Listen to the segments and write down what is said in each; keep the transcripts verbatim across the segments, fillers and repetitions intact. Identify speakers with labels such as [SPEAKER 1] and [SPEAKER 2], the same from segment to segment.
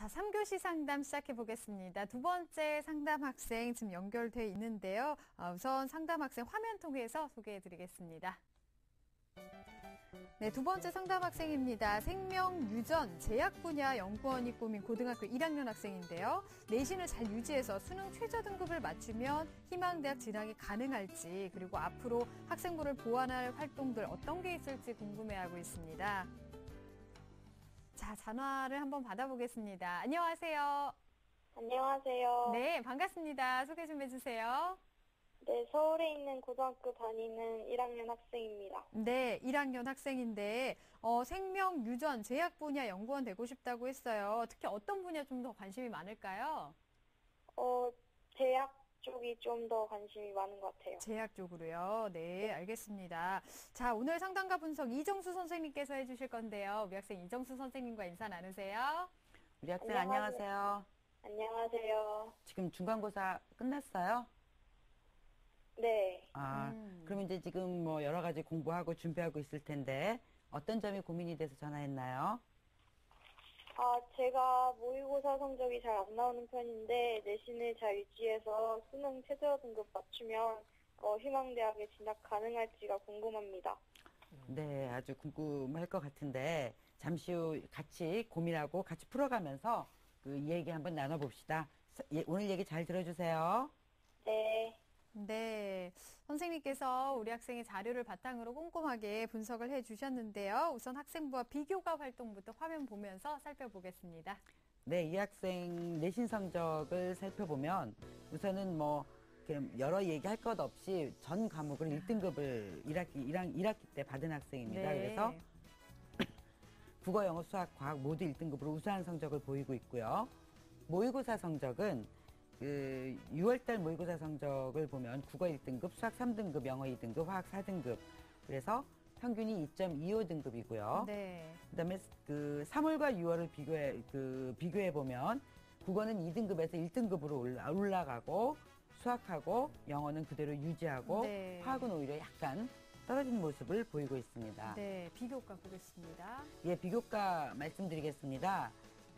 [SPEAKER 1] 삼 교시 상담 시작해 보겠습니다. 두 번째 상담 학생 지금 연결돼 있는데요. 우선 상담 학생 화면 통해서 소개해 드리겠습니다. 네, 두 번째 상담 학생입니다. 생명유전 제약 분야 연구원이 꾸민 고등학교 일 학년 학생인데요. 내신을 잘 유지해서 수능 최저 등급을 맞추면 희망대학 진학이 가능할지, 그리고 앞으로 학생부를 보완할 활동들 어떤 게 있을지 궁금해하고 있습니다. 자, 전화를 한번 받아보겠습니다. 안녕하세요.
[SPEAKER 2] 안녕하세요.
[SPEAKER 1] 네, 반갑습니다. 소개 좀 해주세요.
[SPEAKER 2] 네, 서울에 있는 고등학교 다니는 일 학년 학생입니다.
[SPEAKER 1] 네, 일 학년 학생인데 어, 생명유전 제약 분야 연구원 되고 싶다고 했어요. 특히 어떤 분야 좀 더 관심이 많을까요?
[SPEAKER 2] 어, 제약 쪽이 좀 더 관심이 많은 것 같아요.
[SPEAKER 1] 제약 쪽으로요. 네, 알겠습니다. 자, 오늘 상담과 분석 이정수 선생님께서 해주실 건데요. 우리 학생 이정수 선생님과 인사 나누세요.
[SPEAKER 3] 우리 학생 안녕하세요.
[SPEAKER 2] 안녕하세요.
[SPEAKER 3] 지금 중간고사 끝났어요?
[SPEAKER 2] 네.
[SPEAKER 3] 아,
[SPEAKER 1] 음.
[SPEAKER 3] 그럼 이제 지금 뭐 여러 가지 공부하고 준비하고 있을 텐데 어떤 점이 고민이 돼서 전화했나요?
[SPEAKER 2] 아, 제가 모의고사 성적이 잘 안 나오는 편인데 내신을 잘 유지해서 수능 최저 등급 맞추면 어, 희망대학에 진학 가능할지가 궁금합니다.
[SPEAKER 3] 네, 아주 궁금할 것 같은데 잠시 후 같이 고민하고 같이 풀어가면서 그 얘기 한번 나눠봅시다. 예, 오늘 얘기 잘 들어주세요.
[SPEAKER 2] 네.
[SPEAKER 1] 네, 선생님께서 우리 학생의 자료를 바탕으로 꼼꼼하게 분석을 해주셨는데요. 우선 학생부와 비교과 활동부터 화면 보면서 살펴보겠습니다.
[SPEAKER 3] 네, 이 학생 내신 성적을 살펴보면 우선은 뭐 여러 얘기할 것 없이 전 과목을 일 등급을 일 학기, 일 학기 때 받은 학생입니다.
[SPEAKER 1] 네.
[SPEAKER 3] 그래서 국어, 영어, 수학, 과학 모두 일 등급으로 우수한 성적을 보이고 있고요. 모의고사 성적은 그 유월달 모의고사 성적을 보면 국어 일 등급, 수학 삼 등급, 영어 이 등급, 화학 사 등급. 그래서 평균이 이 점 이오 등급이고요.
[SPEAKER 1] 네.
[SPEAKER 3] 그다음에 그 삼월과 유월을 비교해 그 비교해 보면 국어는 이 등급에서 일 등급으로 올라, 올라가고 수학하고 영어는 그대로 유지하고
[SPEAKER 1] 네.
[SPEAKER 3] 화학은 오히려 약간 떨어진 모습을 보이고 있습니다.
[SPEAKER 1] 네, 비교과 보겠습니다.
[SPEAKER 3] 예, 비교과 말씀드리겠습니다.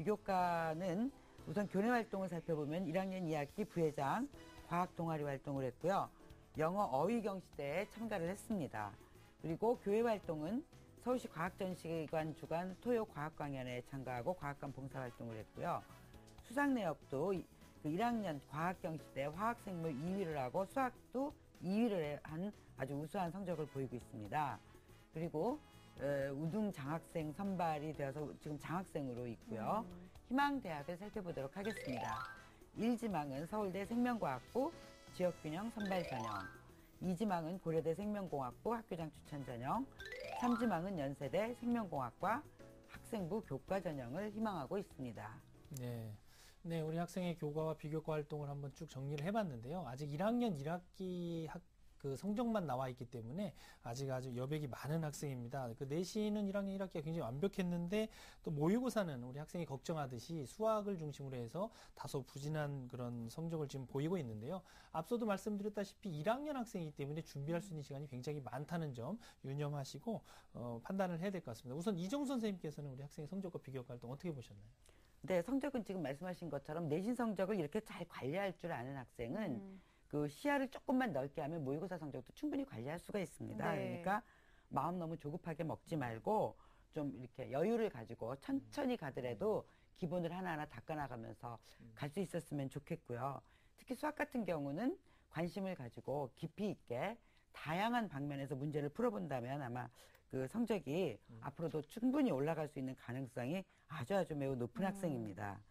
[SPEAKER 3] 비교과는 우선 교내 활동을 살펴보면 일 학년 이 학기 부회장 과학 동아리 활동을 했고요. 영어 어휘 경시대에 참가를 했습니다. 그리고 교회 활동은 서울시 과학전시관 주관 토요 과학강연에 참가하고 과학관 봉사활동을 했고요. 수상 내역도 그 일 학년 과학경시대 화학생물 이 위를 하고 수학도 이 위를 한 아주 우수한 성적을 보이고 있습니다. 그리고 어, 우등 장학생 선발이 되어서 지금 장학생으로 있고요.
[SPEAKER 1] 음.
[SPEAKER 3] 희망대학을 살펴보도록 하겠습니다. 일 지망은 서울대 생명과학부 지역균형 선발 전형, 이 지망은 고려대 생명공학부 학교장 추천 전형, 삼 지망은 연세대 생명공학과 학생부 교과 전형을 희망하고 있습니다.
[SPEAKER 4] 네. 네, 우리 학생의 교과와 비교과 활동을 한번 쭉 정리를 해봤는데요. 아직 일 학년 일 학기 학, 그 성적만 나와 있기 때문에 아직 아주 여백이 많은 학생입니다. 그 내신은 일 학년 일 학기가 굉장히 완벽했는데 또 모의고사는 우리 학생이 걱정하듯이 수학을 중심으로 해서 다소 부진한 그런 성적을 지금 보이고 있는데요. 앞서도 말씀드렸다시피 일 학년 학생이기 때문에 준비할 수 있는 시간이 굉장히 많다는 점 유념하시고 어, 판단을 해야 될 것 같습니다. 우선 이정수 선생님께서는 우리 학생의 성적과 비교과 활동 어떻게 보셨나요?
[SPEAKER 3] 네, 성적은 지금 말씀하신 것처럼 내신 성적을 이렇게 잘 관리할 줄 아는 학생은
[SPEAKER 1] 음.
[SPEAKER 3] 그 시야를 조금만 넓게 하면 모의고사 성적도 충분히 관리할 수가 있습니다.
[SPEAKER 1] 네.
[SPEAKER 3] 그러니까 마음 너무 조급하게 먹지 말고 좀 이렇게 여유를 가지고 천천히 가더라도 기본을 하나하나 닦아나가면서 갈 수 있었으면 좋겠고요. 특히 수학 같은 경우는 관심을 가지고 깊이 있게 다양한 방면에서 문제를 풀어본다면 아마 그 성적이 음. 앞으로도 충분히 올라갈 수 있는 가능성이 아주 아주 매우 높은 음. 학생입니다.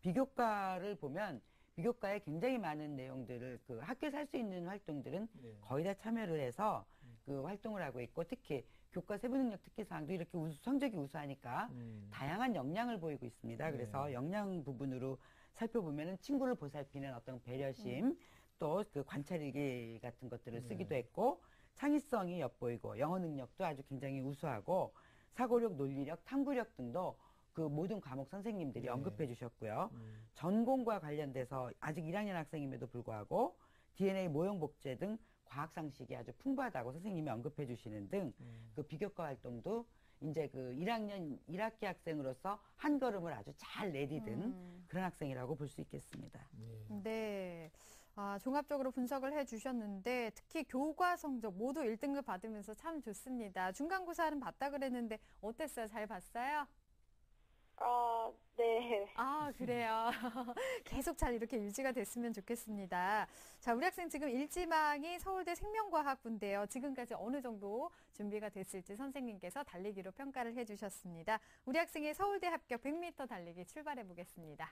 [SPEAKER 3] 비교과를 보면 비교과에 굉장히 많은 내용들을 그 학교에서 할 수 있는 활동들은 네. 거의 다 참여를 해서 음. 그 활동을 하고 있고 특히 교과 세부능력 특기사항도 이렇게 우수, 성적이 우수하니까 음. 다양한 역량을 보이고 있습니다. 네. 그래서 역량 부분으로 살펴보면은 친구를 보살피는 어떤 배려심 음. 또 그 관찰일기 같은 것들을 쓰기도 네. 했고 창의성이 엿보이고 영어 능력도 아주 굉장히 우수하고 사고력, 논리력, 탐구력 등도 그 모든 과목 선생님들이 네. 언급해 주셨고요. 음. 전공과 관련돼서 아직 일 학년 학생임에도 불구하고 디엔에이 모형 복제 등 과학 상식이 아주 풍부하다고 선생님이 언급해 주시는 등 그 음. 비교과 활동도 이제 그 일 학년 일 학기 학생으로서 한 걸음을 아주 잘 내디딘
[SPEAKER 1] 음.
[SPEAKER 3] 그런 학생이라고 볼 수 있겠습니다.
[SPEAKER 4] 네.
[SPEAKER 1] 네. 아, 종합적으로 분석을 해 주셨는데 특히 교과 성적 모두 일 등급 받으면서 참 좋습니다. 중간고사는 봤다 그랬는데 어땠어요? 잘 봤어요?
[SPEAKER 2] 아, 네.
[SPEAKER 1] 아, 그래요. 계속 잘 이렇게 유지가 됐으면 좋겠습니다. 자, 우리 학생 지금 일지망이 서울대 생명과학부인데요. 지금까지 어느 정도 준비가 됐을지 선생님께서 달리기로 평가를 해 주셨습니다. 우리 학생의 서울대 합격 백 미터 달리기 출발해 보겠습니다.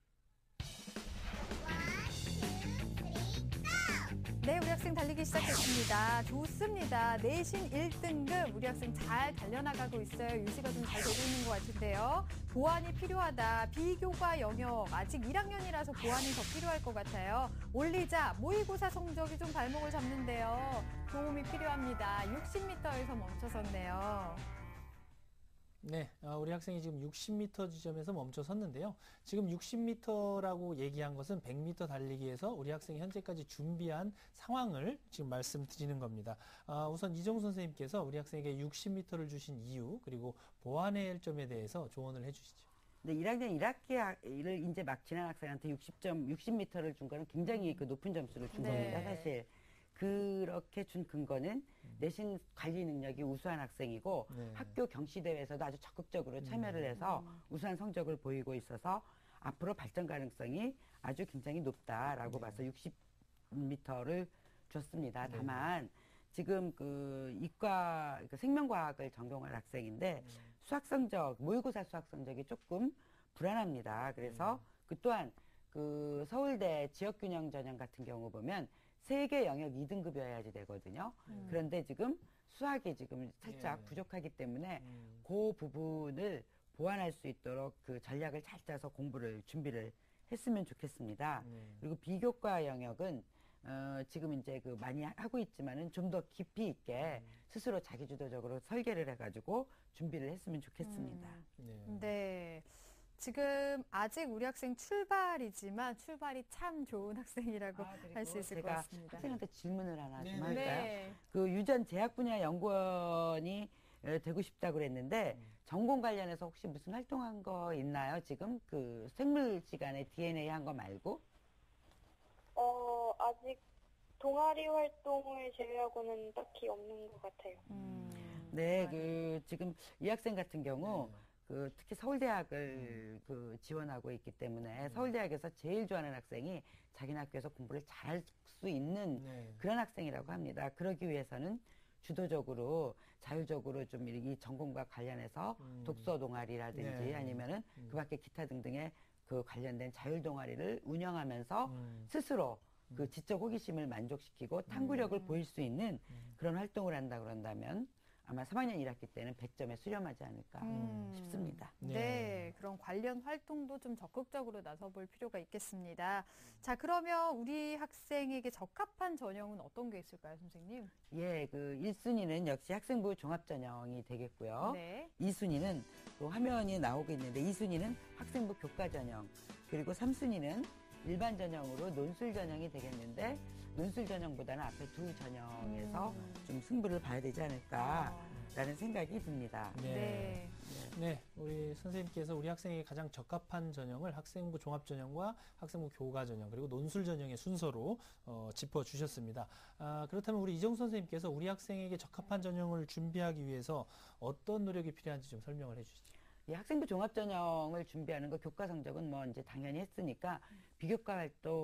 [SPEAKER 1] 네, 우리 학생 달리기 시작했습니다. 좋습니다. 내신 일 등급 우리 학생 잘 달려나가고 있어요. 유지가 좀 잘 되고 있는 것 같은데요. 보완이 필요하다. 비교과 영역 아직 일 학년이라서 보완이 더 필요할 것 같아요. 올리자 모의고사 성적이 좀 발목을 잡는데요. 도움이 필요합니다. 육십 미터에서 멈춰섰네요.
[SPEAKER 4] 네, 어, 우리 학생이 지금 육십 미터 지점에서 멈춰 섰는데요. 지금 육십 미터라고 얘기한 것은 백 미터 달리기에서 우리 학생이 현재까지 준비한 상황을 지금 말씀드리는 겁니다. 아, 우선 이정수 선생님께서 우리 학생에게 육십 미터를 주신 이유 그리고 보완해야 할 점에 대해서 조언을 해주시죠.
[SPEAKER 3] 근데 일 학년 일 학기를 이제 막 지난 학생한테 육십 점, 육십 미터를 준 거는 굉장히 그 높은 점수를 준
[SPEAKER 1] 네.
[SPEAKER 3] 겁니다, 사실. 그렇게 준 근거는 내신 관리 능력이 우수한 학생이고
[SPEAKER 4] 네.
[SPEAKER 3] 학교 경시대회에서도 아주 적극적으로 참여를 해서 우수한 성적을 보이고 있어서 앞으로 발전 가능성이 아주 굉장히 높다라고
[SPEAKER 4] 네.
[SPEAKER 3] 봐서 육십 미터를 줬습니다.
[SPEAKER 4] 네.
[SPEAKER 3] 다만 지금 그 이과 그 생명과학을 전공할 학생인데 수학 성적, 모의고사 수학 성적이 조금 불안합니다. 그래서 그 또한 그 서울대 지역균형 전형 같은 경우 보면 세계 영역 이 등급이어야지 되거든요.
[SPEAKER 1] 음.
[SPEAKER 3] 그런데 지금 수학이 지금 살짝
[SPEAKER 4] 예.
[SPEAKER 3] 부족하기 때문에
[SPEAKER 4] 음.
[SPEAKER 3] 그 부분을 보완할 수 있도록 그 전략을 잘 짜서 공부를 준비를 했으면 좋겠습니다.
[SPEAKER 4] 네.
[SPEAKER 3] 그리고 비교과 영역은 어, 지금 이제 그 많이 하고 있지만은 좀 더 깊이 있게 스스로 자기주도적으로 설계를 해가지고 준비를 했으면 좋겠습니다.
[SPEAKER 4] 네.
[SPEAKER 1] 네. 지금 아직 우리 학생 출발이지만 출발이 참 좋은 학생이라고 할 수 있을 것
[SPEAKER 3] 제가
[SPEAKER 1] 같습니다.
[SPEAKER 3] 학생한테 질문을 하나
[SPEAKER 4] 네,
[SPEAKER 3] 좀
[SPEAKER 4] 네.
[SPEAKER 3] 할까요?
[SPEAKER 1] 네.
[SPEAKER 3] 그 유전 제약 분야 연구원이 어, 되고 싶다고 그랬는데 전공 관련해서 혹시 무슨 활동한 거 있나요? 지금 그 생물 시간에 디엔에이 한 거 말고?
[SPEAKER 2] 어, 아직 동아리 활동을 제외하고는 딱히 없는 것 같아요.
[SPEAKER 1] 음.
[SPEAKER 3] 네, 그 지금 이 학생 같은 경우
[SPEAKER 4] 네.
[SPEAKER 3] 그 특히 서울대학을 그 지원하고 있기 때문에 서울대학에서 제일 좋아하는 학생이 자기네 학교에서 공부를 잘할 수 있는
[SPEAKER 4] 네.
[SPEAKER 3] 그런 학생이라고 합니다. 그러기 위해서는 주도적으로 자율적으로 좀 이 전공과 관련해서
[SPEAKER 4] 음.
[SPEAKER 3] 독서 동아리라든지
[SPEAKER 4] 네.
[SPEAKER 3] 아니면은
[SPEAKER 4] 음.
[SPEAKER 3] 그 밖에 기타 등등의 그 관련된 자율 동아리를 운영하면서
[SPEAKER 4] 음.
[SPEAKER 3] 스스로 그 지적 호기심을 만족시키고 탐구력을
[SPEAKER 1] 음.
[SPEAKER 3] 보일 수 있는
[SPEAKER 4] 음.
[SPEAKER 3] 그런 활동을 한다 그런다면 아마 삼 학년 일 학기 때는 백 점에 수렴하지 않을까
[SPEAKER 1] 음.
[SPEAKER 3] 싶습니다.
[SPEAKER 1] 네.
[SPEAKER 4] 네.
[SPEAKER 1] 그런 관련 활동도 좀 적극적으로 나서볼 필요가 있겠습니다. 자, 그러면 우리 학생에게 적합한 전형은 어떤 게 있을까요, 선생님?
[SPEAKER 3] 예, 그 일 순위는 역시 학생부 종합전형이 되겠고요.
[SPEAKER 1] 네.
[SPEAKER 3] 이 순위는 또 화면이 나오고 있는데 이 순위는 학생부 교과전형, 그리고 삼 순위는 일반 전형으로 논술 전형이 되겠는데 논술 전형보다는 앞에 두 전형에서
[SPEAKER 1] 음.
[SPEAKER 3] 좀 승부를 봐야 되지 않을까라는 생각이 듭니다.
[SPEAKER 4] 네.
[SPEAKER 1] 네.
[SPEAKER 4] 네, 우리 선생님께서 우리 학생에게 가장 적합한 전형을 학생부 종합 전형과 학생부 교과 전형 그리고 논술 전형의 순서로 어, 짚어 주셨습니다. 아, 그렇다면 우리 이정수 선생님께서 우리 학생에게 적합한 전형을 준비하기 위해서 어떤 노력이 필요한지 좀 설명을 해주시죠.
[SPEAKER 3] 이 학생부 종합전형을 준비하는 거 교과 성적은 뭐 이제 당연히 했으니까 비교과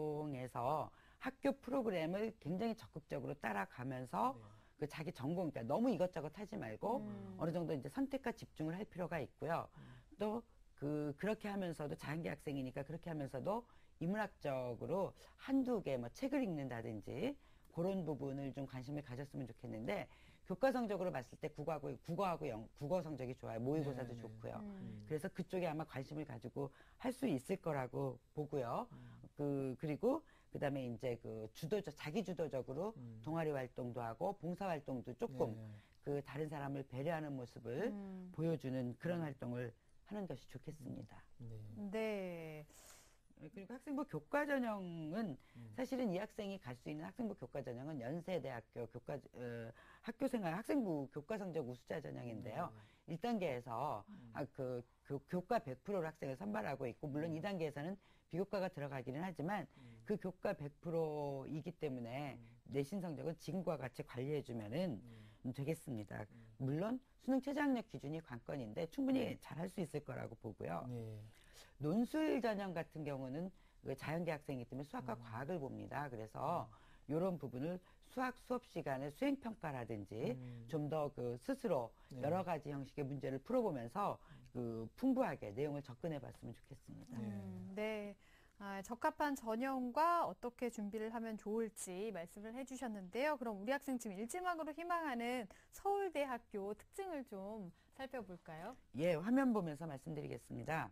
[SPEAKER 3] 활동에서 학교 프로그램을 굉장히 적극적으로 따라가면서
[SPEAKER 4] 네.
[SPEAKER 3] 그 자기 전공, 그러니까 너무 이것저것 하지 말고
[SPEAKER 1] 음.
[SPEAKER 3] 어느 정도 이제 선택과 집중을 할 필요가 있고요. 또 그 그렇게 하면서도 자연계 학생이니까 그렇게 하면서도 인문학적으로 한두 개 뭐 책을 읽는다든지 그런 부분을 좀 관심을 가졌으면 좋겠는데 교과 성적으로 봤을 때 국어하고 국어하고 영, 국어 성적이 좋아요. 모의고사도
[SPEAKER 4] 네, 네.
[SPEAKER 3] 좋고요.
[SPEAKER 1] 음.
[SPEAKER 3] 그래서 그쪽에 아마 관심을 가지고 할 수 있을 거라고 보고요.
[SPEAKER 4] 음.
[SPEAKER 3] 그 그리고 그다음에 이제 그 주도적 자기 주도적으로
[SPEAKER 4] 음.
[SPEAKER 3] 동아리 활동도 하고 봉사 활동도 조금
[SPEAKER 4] 네.
[SPEAKER 3] 그 다른 사람을 배려하는 모습을
[SPEAKER 1] 음.
[SPEAKER 3] 보여주는 그런 활동을 하는 것이 좋겠습니다.
[SPEAKER 4] 네.
[SPEAKER 1] 네.
[SPEAKER 3] 그리고 학생부 교과 전형은
[SPEAKER 4] 음.
[SPEAKER 3] 사실은 이 학생이 갈 수 있는 학생부 교과 전형은 연세대학교 교과 어, 학교생활 학생부 교과 성적 우수자 전형인데요. 일 단계에서
[SPEAKER 4] 음.
[SPEAKER 3] 아, 그, 그 교과 백 퍼센트 학생을 선발하고 있고 물론 이 단계에서는 비교과가 들어가기는 하지만
[SPEAKER 4] 음.
[SPEAKER 3] 그 교과 백 퍼센트이기 때문에
[SPEAKER 4] 음.
[SPEAKER 3] 내신 성적은 지금과 같이 관리해주면은
[SPEAKER 4] 음.
[SPEAKER 3] 되겠습니다.
[SPEAKER 4] 음.
[SPEAKER 3] 물론 수능 최저학력 기준이 관건인데 충분히 잘 할 수 있을 거라고 보고요.
[SPEAKER 4] 네.
[SPEAKER 3] 논술 전형 같은 경우는 그 자연계 학생이기 때문에 수학과
[SPEAKER 4] 음.
[SPEAKER 3] 과학을 봅니다. 그래서 이런 부분을 수학 수업 시간에 수행평가라든지
[SPEAKER 4] 음.
[SPEAKER 3] 좀 더 그 스스로
[SPEAKER 4] 네.
[SPEAKER 3] 여러 가지 형식의 문제를 풀어보면서 그 풍부하게 내용을 접근해 봤으면 좋겠습니다.
[SPEAKER 4] 네.
[SPEAKER 1] 음, 네. 아, 적합한 전형과 어떻게 준비를 하면 좋을지 말씀을 해주셨는데요. 그럼 우리 학생 지금 일지망으로 희망하는 서울대학교 특징을 좀 살펴볼까요?
[SPEAKER 3] 예, 화면 보면서 말씀드리겠습니다.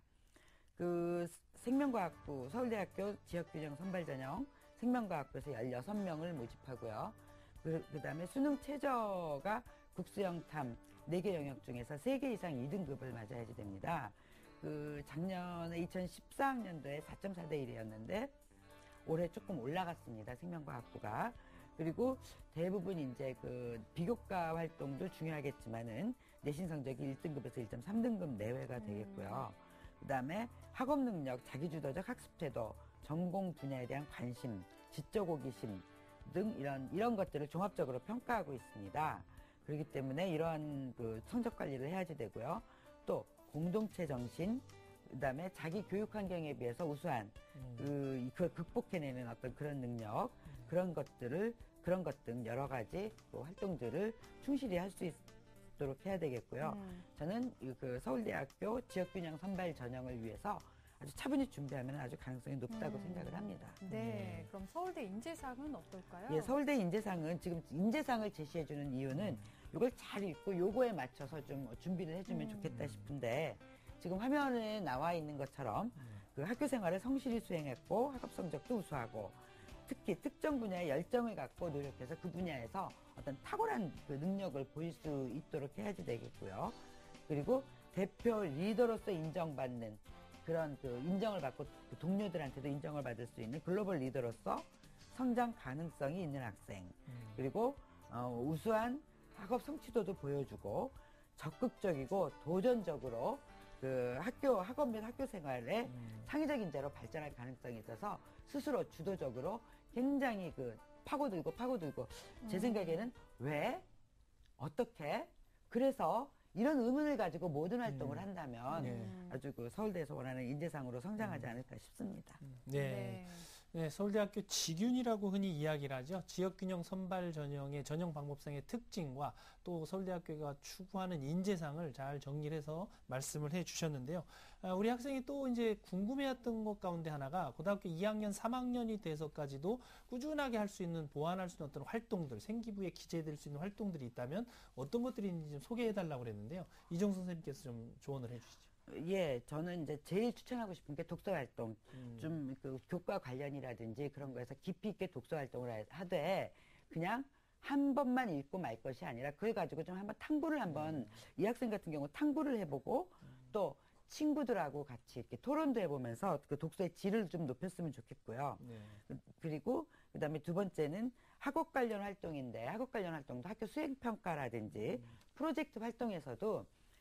[SPEAKER 3] 그 생명과학부 서울대학교 지역균형 선발전형 생명과학부에서 열여섯 명을 모집하고요. 그, 그 다음에 수능 최저가 국수영탐 네 개 영역 중에서 세 개 이상 이 등급을 맞아야지 됩니다. 그 작년에 이천십사 학년도에 사 점 사 대 일이었는데 올해 조금 올라갔습니다. 생명과학부가. 그리고 대부분 이제 그 비교과 활동도 중요하겠지만은 내신 성적이 일 등급에서 일 점 삼 등급 내외가 되겠고요. 그 다음에 학업 능력, 자기주도적 학습 태도, 전공 분야에 대한 관심, 지적 호기심 등 이런 이런 것들을 종합적으로 평가하고 있습니다. 그렇기 때문에 이러한 그 성적 관리를 해야지 되고요. 또 공동체 정신, 그다음에 자기 교육 환경에 비해서 우수한
[SPEAKER 4] 음.
[SPEAKER 3] 그 그걸 극복해내는 어떤 그런 능력, 그런 것들을 그런 것 등 여러 가지 그 활동들을 충실히 할 수 있도록 해야 되겠고요.
[SPEAKER 1] 음.
[SPEAKER 3] 저는 이 그 서울대학교 지역균형 선발 전형을 위해서 아주 차분히 준비하면 아주 가능성이 높다고
[SPEAKER 1] 음.
[SPEAKER 3] 생각을 합니다.
[SPEAKER 1] 네.
[SPEAKER 4] 네.
[SPEAKER 1] 그럼 서울대 인재상은 어떨까요?
[SPEAKER 3] 예, 서울대 인재상은 지금 인재상을 제시해주는 이유는 이걸 잘 읽고 요거에 맞춰서 좀 준비를 해주면
[SPEAKER 1] 음.
[SPEAKER 3] 좋겠다 싶은데 지금 화면에 나와 있는 것처럼 그 학교 생활을 성실히 수행했고 학업 성적도 우수하고 특히 특정 분야에 열정을 갖고 노력해서 그 분야에서 어떤 탁월한 그 능력을 보일 수 있도록 해야지 되겠고요. 그리고 대표 리더로서 인정받는 그런 그 인정을 받고 그 동료들한테도 인정을 받을 수 있는 글로벌 리더로서 성장 가능성이 있는 학생.
[SPEAKER 4] 음.
[SPEAKER 3] 그리고 어, 우수한 학업 성취도도 보여주고 적극적이고 도전적으로 그 학교 학업 및 학교 생활에
[SPEAKER 4] 음.
[SPEAKER 3] 창의적 인재로 발전할 가능성이 있어서 스스로 주도적으로 굉장히 그 파고들고 파고들고 제
[SPEAKER 1] 음.
[SPEAKER 3] 생각에는 왜 어떻게 그래서 이런 의문을 가지고 모든 활동을
[SPEAKER 4] 음.
[SPEAKER 3] 한다면
[SPEAKER 4] 네.
[SPEAKER 1] 음.
[SPEAKER 3] 아주 그 서울대에서 원하는 인재상으로 성장하지
[SPEAKER 4] 음.
[SPEAKER 3] 않을까 싶습니다.
[SPEAKER 4] 네. 네, 서울대학교 지균이라고 흔히 이야기를 하죠. 지역균형 선발 전형의 전형 방법상의 특징과 또 서울대학교가 추구하는 인재상을 잘 정리해서 말씀을 해 주셨는데요. 아, 우리 학생이 또 이제 궁금해했던 것 가운데 하나가 고등학교 이 학년, 삼 학년이 돼서까지도 꾸준하게 할 수 있는, 보완할 수 있는 어떤 활동들, 생기부에 기재될 수 있는 활동들이 있다면 어떤 것들이 있는지 좀 소개해 달라고 그랬는데요. 이정수 선생님께서 좀 조언을 해 주시죠.
[SPEAKER 3] 예, 저는 이제 제일 추천하고 싶은 게 독서 활동.
[SPEAKER 4] 음.
[SPEAKER 3] 좀 그 교과 관련이라든지 그런 거에서 깊이 있게 독서 활동을 하되 그냥 한 번만 읽고 말 것이 아니라 그걸 가지고 좀 한번 탕구를 한번 이 학생 같은 경우 탕구를 해보고 또 친구들하고 같이 이렇게 토론도 해보면서 그 독서의 질을 좀 높였으면 좋겠고요.
[SPEAKER 4] 네.
[SPEAKER 3] 그- 그리고 그다음에 두 번째는 학업 관련 활동인데 학업 관련 활동도 학교 수행평가라든지 프로젝트 활동에서도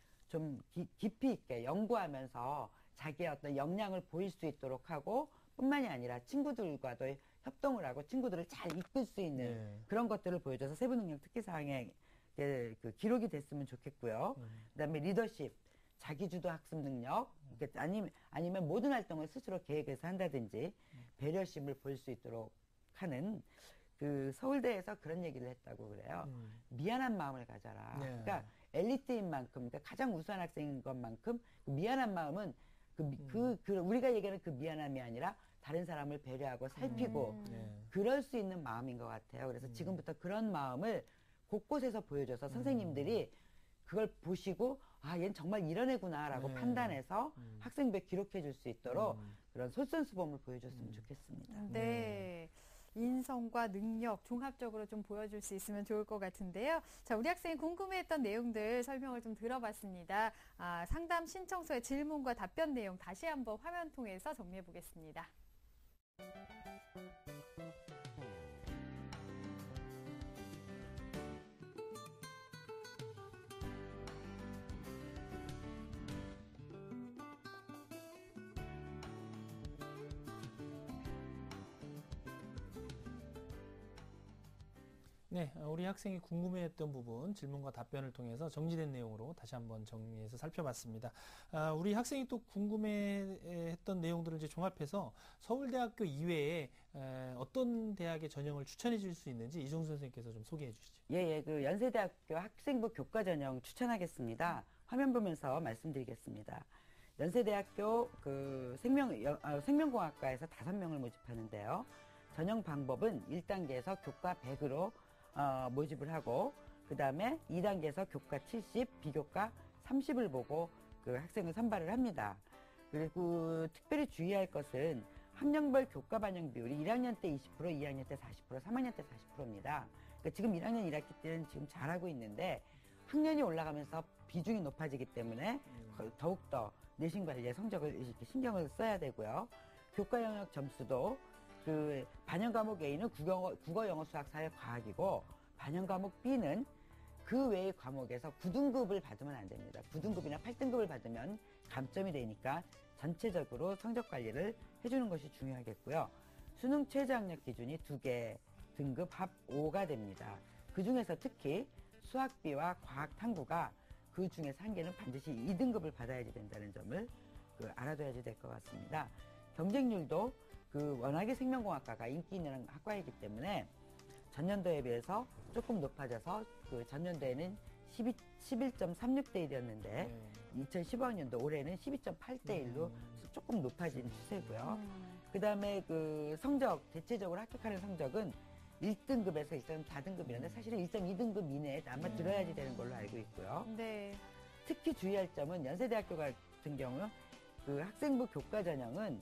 [SPEAKER 3] 좀 기- 깊이 있게 연구하면서 자기의 어떤 역량을 보일 수 있도록 하고 뿐만이 아니라 친구들과도 협동을 하고 친구들을 잘 이끌 수 있는
[SPEAKER 4] 네.
[SPEAKER 3] 그런 것들을 보여줘서 세부능력 특기사항에 그 기록이 됐으면 좋겠고요.
[SPEAKER 4] 음.
[SPEAKER 3] 그다음에 리더십, 자기주도 학습 능력, 이렇게 아니면, 아니면 모든 활동을 스스로 계획해서 한다든지 배려심을 보일 수 있도록 하는 그 서울대에서 그런 얘기를 했다고 그래요.
[SPEAKER 4] 음.
[SPEAKER 3] 미안한 마음을 가져라.
[SPEAKER 4] 네.
[SPEAKER 3] 그러니까 엘리트인 만큼, 그러니까 가장 우수한 학생인 것만큼 그 미안한 마음은 그, 미-
[SPEAKER 4] 음.
[SPEAKER 3] 그, 그 우리가 얘기하는 그 미안함이 아니라 다른 사람을 배려하고 살피고
[SPEAKER 1] 음.
[SPEAKER 4] 네.
[SPEAKER 3] 그럴 수 있는 마음인 것 같아요. 그래서
[SPEAKER 4] 음.
[SPEAKER 3] 지금부터 그런 마음을 곳곳에서 보여줘서 선생님들이 그걸 보시고 아, 얘는 정말 이런 애구나라고
[SPEAKER 4] 네.
[SPEAKER 3] 판단해서
[SPEAKER 4] 음.
[SPEAKER 3] 학생부에 기록해 줄 수 있도록
[SPEAKER 4] 음.
[SPEAKER 3] 그런 솔선수범을 보여줬으면
[SPEAKER 4] 음.
[SPEAKER 3] 좋겠습니다.
[SPEAKER 1] 네. 인성과 능력 종합적으로 좀 보여줄 수 있으면 좋을 것 같은데요. 자, 우리 학생이 궁금해했던 내용들 설명을 좀 들어봤습니다. 아, 상담 신청서의 질문과 답변 내용 다시 한번 화면 통해서 정리해 보겠습니다.
[SPEAKER 4] 네, 우리 학생이 궁금해했던 부분 질문과 답변을 통해서 정리된 내용으로 다시 한번 정리해서 살펴봤습니다. 아, 우리 학생이 또 궁금해했던 내용들을 이제 종합해서 서울대학교 이외에 에, 어떤 대학의 전형을 추천해 줄 수 있는지 이종수 선생님께서 좀 소개해 주시죠.
[SPEAKER 3] 예, 예, 그 연세대학교 학생부 교과 전형 추천하겠습니다. 화면 보면서 말씀드리겠습니다. 연세대학교 그 생명, 여, 어, 생명공학과에서 다섯 명을 모집하는데요. 전형 방법은 일 단계에서 교과 백으로 어, 모집을 하고, 그 다음에 이 단계에서 교과 칠십, 비교과 삼십을 보고 그 학생을 선발을 합니다. 그리고 특별히 주의할 것은 학년별 교과 반영 비율이 일 학년 때 이십 퍼센트, 이 학년 때 사십 퍼센트, 삼 학년 때 사십 퍼센트입니다. 그러니까 지금 일 학년 일 학기 때는 지금 잘하고 있는데 학년이 올라가면서 비중이 높아지기 때문에 더욱더 내신 관리에 성적을 이렇게 신경을 써야 되고요. 교과 영역 점수도 그 반영 과목 A는 국어, 국어, 영어, 수학, 사회, 과학이고 반영 과목 B는 그 외의 과목에서 구 등급을 받으면 안 됩니다. 구 등급이나 팔 등급을 받으면 감점이 되니까 전체적으로 성적 관리를 해주는 것이 중요하겠고요. 수능 최저학력 기준이 두 개 등급 합 오가 됩니다. 그 중에서 특히 수학 B와 과학 탐구가 그 중에서 한 개는 반드시 이 등급을 받아야지 된다는 점을 그 알아둬야지 될 것 같습니다. 경쟁률도 그 워낙에 생명공학과가 인기 있는 학과이기 때문에 전년도에 비해서 조금 높아져서 그 전년도에는 십일 점 삼육 대 일이었는데
[SPEAKER 4] 네.
[SPEAKER 3] 이천십오 학년도 올해는 십이 점 팔 대 일로
[SPEAKER 4] 음.
[SPEAKER 3] 조금 높아진 추세고요.
[SPEAKER 1] 음.
[SPEAKER 3] 그 다음에 그 성적, 대체적으로 합격하는 성적은 일 등급에서 일 점 사 등급이었는데 사실은 일 점 이 등급 이내에 아마
[SPEAKER 4] 네.
[SPEAKER 3] 들어야지 되는 걸로 알고 있고요.
[SPEAKER 1] 네.
[SPEAKER 3] 특히 주의할 점은 연세대학교 같은 경우 그 학생부 교과 전형은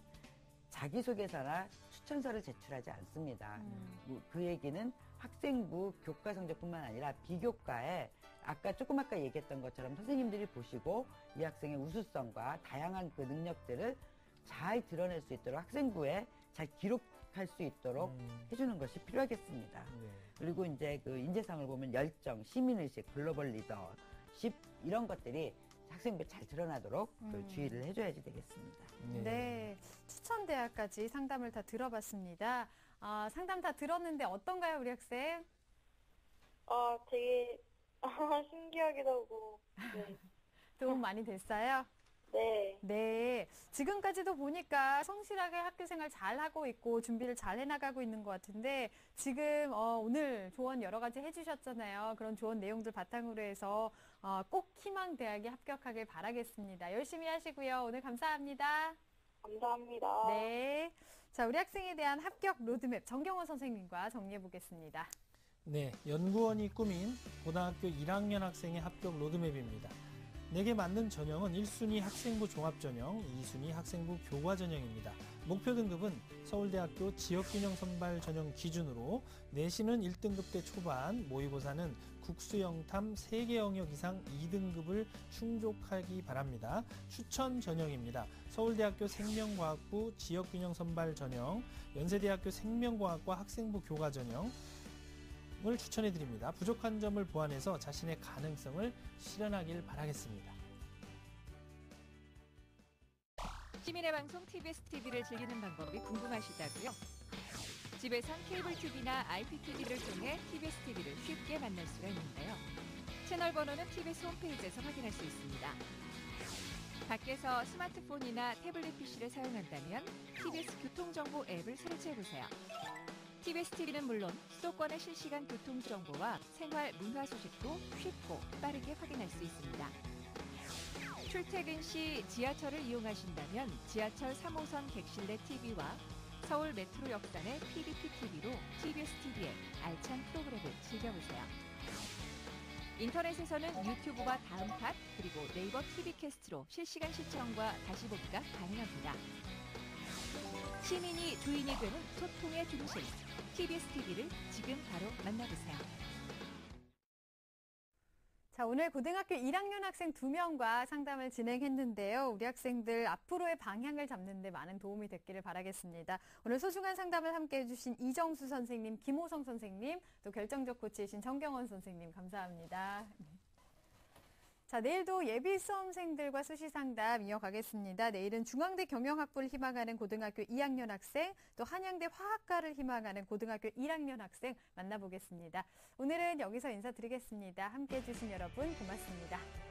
[SPEAKER 3] 자기소개서나 추천서를 제출하지 않습니다.
[SPEAKER 1] 음.
[SPEAKER 3] 뭐 그 얘기는 학생부 교과 성적뿐만 아니라 비교과에 아까 조금 아까 얘기했던 것처럼 선생님들이 보시고 이 학생의 우수성과 다양한 그 능력들을 잘 드러낼 수 있도록 학생부에 잘 기록할 수 있도록
[SPEAKER 4] 음.
[SPEAKER 3] 해주는 것이 필요하겠습니다.
[SPEAKER 4] 네.
[SPEAKER 3] 그리고 이제 그 인재상을 보면 열정, 시민의식, 글로벌 리더십 이런 것들이 학생부에 잘 드러나도록 그
[SPEAKER 1] 음.
[SPEAKER 3] 주의를 해줘야지 되겠습니다.
[SPEAKER 1] 네. 추천 대학까지 상담을 다 들어봤습니다. 아, 상담 다 들었는데 어떤가요, 우리 학생?
[SPEAKER 2] 아, 되게 신기하기도 하고, 네.
[SPEAKER 1] 도움 많이 됐어요?
[SPEAKER 2] 네.
[SPEAKER 1] 네. 지금까지도 보니까 성실하게 학교 생활 잘 하고 있고 준비를 잘 해나가고 있는 것 같은데 지금 어, 오늘 조언 여러 가지 해주셨잖아요. 그런 조언 내용들 바탕으로 해서 어, 꼭 희망대학에 합격하길 바라겠습니다. 열심히 하시고요. 오늘 감사합니다.
[SPEAKER 2] 감사합니다.
[SPEAKER 1] 네. 자, 우리 학생에 대한 합격 로드맵 정경원 선생님과 정리해 보겠습니다.
[SPEAKER 4] 네, 연구원이 꾸민 고등학교 일 학년 학생의 합격 로드맵입니다. 내게 맞는 전형은 일 순위 학생부 종합전형, 이 순위 학생부 교과전형입니다. 목표 등급은 서울대학교 지역균형 선발 전형 기준으로 내신은 일 등급대 초반, 모의고사는 국수영탐 세 개 영역 이상 이 등급을 충족하기 바랍니다. 추천 전형입니다. 서울대학교 생명과학부 지역균형 선발 전형, 연세대학교 생명공학과 학생부 교과전형, 을 추천해드립니다. 부족한 점을 보완해서 자신의 가능성을 실현하길 바라겠습니다.
[SPEAKER 5] 시민의 방송 티비에스 티비를 즐기는 방법이 궁금하시다고요? 집에선 케이블 티비나 아이피티비를 통해 티비에스 티비를 쉽게 만날 수가 있는데요. 채널 번호는 티비에스 홈페이지에서 확인할 수 있습니다. 밖에서 스마트폰이나 태블릿 피시를 사용한다면 티비에스 교통정보 앱을 설치해보세요. 티비에스 티비는 물론 수도권의 실시간 교통정보와 생활 문화 소식도 쉽고 빠르게 확인할 수 있습니다. 출퇴근 시 지하철을 이용하신다면 지하철 삼 호선 객실내 티비와 서울 메트로 역산의 피디피 티비로 티비에스 티비의 알찬 프로그램을 즐겨보세요. 인터넷에서는 유튜브와 다음팟 그리고 네이버 티비 캐스트로 실시간 시청과 다시 보기가 가능합니다. 시민이 주인이 되는 소통의 중심, 티비에스 티비를 지금 바로 만나보세요.
[SPEAKER 1] 자, 오늘 고등학교 일 학년 학생 두 명과 상담을 진행했는데요. 우리 학생들 앞으로의 방향을 잡는 데 많은 도움이 됐기를 바라겠습니다. 오늘 소중한 상담을 함께 해주신 이정수 선생님, 김호성 선생님, 또 결정적 코치이신 정경원 선생님 감사합니다. 자, 내일도 예비 수험생들과 수시상담 이어가겠습니다. 내일은 중앙대 경영학부를 희망하는 고등학교 이 학년 학생, 또 한양대 화학과를 희망하는 고등학교 일 학년 학생 만나보겠습니다. 오늘은 여기서 인사드리겠습니다. 함께해 주신 여러분 고맙습니다.